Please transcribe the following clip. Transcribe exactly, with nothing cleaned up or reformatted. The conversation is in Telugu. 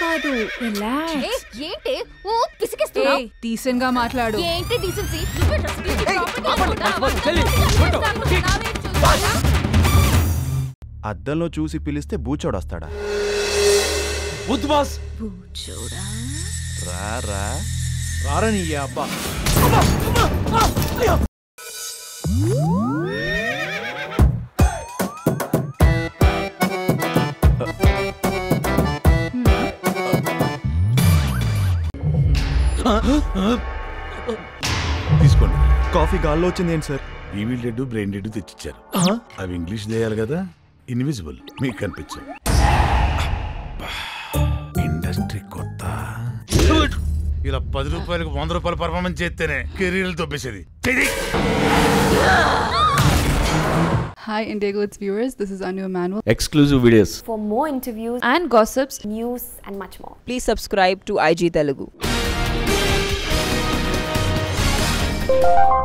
కాదు రిలాక్స్. ఏంటి ఓ పిసికిస్తున్నావ్? డీసెంట్ గా మాట్లాడు. ఏంటి డీసెన్సీ? అద్దంలో చూసి పిలిస్తే బూచోడొస్తాడా? బుద్ధు బాస్. బూచోడా రా రా రారని అబ్బా. తీసుకోండి. కాఫీ గాల్లో వచ్చింది ఏంటి sir? Evil dead brain dead తెచ్చిచ్చారు. అవి ఇంగ్లీష్ చేయాలి కదా, ఇన్విజిబుల్ మీకు కనిపించవు. ఇండస్ట్రీ కొత్త. ఇలా పది రూపాయలకు వంద రూపాయలు పర్ఫార్మెన్స్ చేస్తేనే కెరీర్లు తొప్పేసేది. Hi Indigo, its viewers. This is Anu Emanuel. Exclusive videos. For more interviews and gossips, news and much more, please subscribe to I G Telugu.